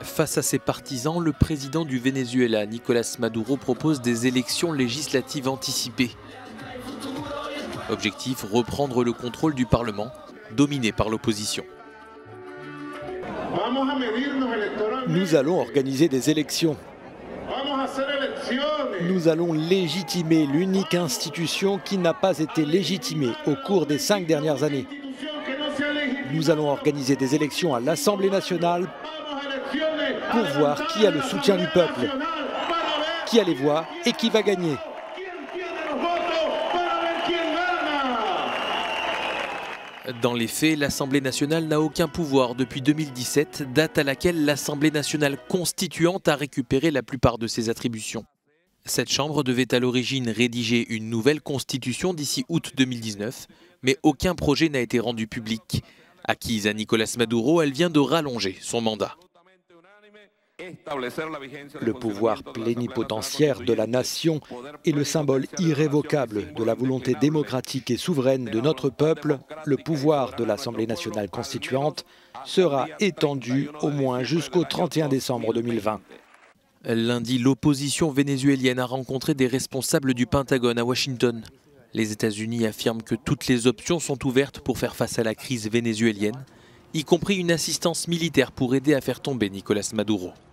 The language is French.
Face à ses partisans, le président du Venezuela, Nicolás Maduro, propose des élections législatives anticipées. Objectif, reprendre le contrôle du Parlement, dominé par l'opposition. Nous allons organiser des élections. Nous allons légitimer l'unique institution qui n'a pas été légitimée au cours des 5 dernières années. Nous allons organiser des élections à l'Assemblée nationale pour voir qui a le soutien du peuple, qui a les voix et qui va gagner. Dans les faits, l'Assemblée nationale n'a aucun pouvoir depuis 2017, date à laquelle l'Assemblée nationale constituante a récupéré la plupart de ses attributions. Cette chambre devait à l'origine rédiger une nouvelle constitution d'ici août 2019, mais aucun projet n'a été rendu public. Acquise à Nicolás Maduro, elle vient de rallonger son mandat. Le pouvoir plénipotentiaire de la nation est le symbole irrévocable de la volonté démocratique et souveraine de notre peuple. Le pouvoir de l'Assemblée nationale constituante sera étendu au moins jusqu'au 31 décembre 2020. Lundi, l'opposition vénézuélienne a rencontré des responsables du Pentagone à Washington. Les États-Unis affirment que toutes les options sont ouvertes pour faire face à la crise vénézuélienne, y compris une assistance militaire pour aider à faire tomber Nicolás Maduro.